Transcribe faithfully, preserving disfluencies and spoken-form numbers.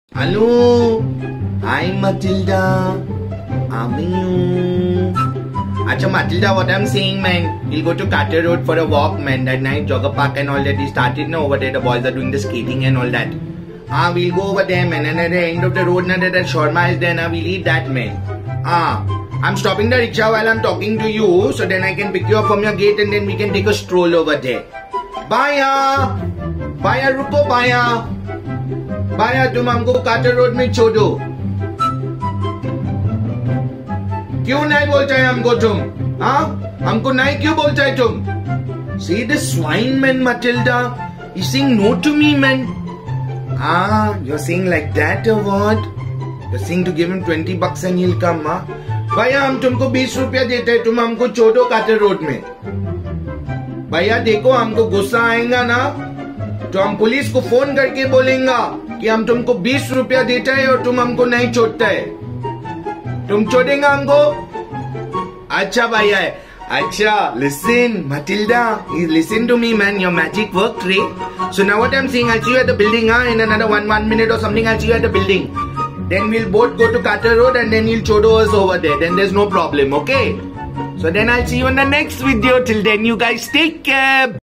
Hello, hi Matilda. How are you? Acha Matilda, what I'm saying, man, we'll go to Carter Road for a walk, man. That night, jogger park and all that. We started now over there. The boys are doing the skating and all that. Ah, we'll go over there, man. And at the end of the road, na that shawarma is there. Now we'll eat that, man. Ah, I'm stopping the rickshaw while I'm talking to you, so then I can pick you up from your gate and then we can take a stroll over there. Baya, Baya, रुको Baya. Baya, तुम हमको quarter road में छोड़ो. क्यों नहीं बोलता है हमको तुम? हाँ, हमको नहीं क्यों बोलता है तुम? See this swine, man, Matilda. He's saying no to me, man. Ah, you're saying like that or what? You're saying to give him twenty bucks and he'll come, huh? भैया हम तुमको बीस रुपया देते हैं, तुम हमको छोड़ो कार्टर रोड में. भैया देखो, हमको गुस्सा आएगा ना तो हम पुलिस को फोन करके बोलेंगे कि हम तुमको बीस रुपया देते हैं और तुम हमको नहीं छोड़ते है. तुम छोड़ेंगे हमको? अच्छा भैया, अच्छा. Listen, Matilda, listen to me, man. Your magic worked, right? So now what I'm saying, I'll see you at the building, huh? In another one one minute or something, I'll see you at the building. Then we'll both go to Carter Road and then you'll chodo us over there. Then there's no problem, okay? So then I'll see you in the next video. Till then, you guys take care.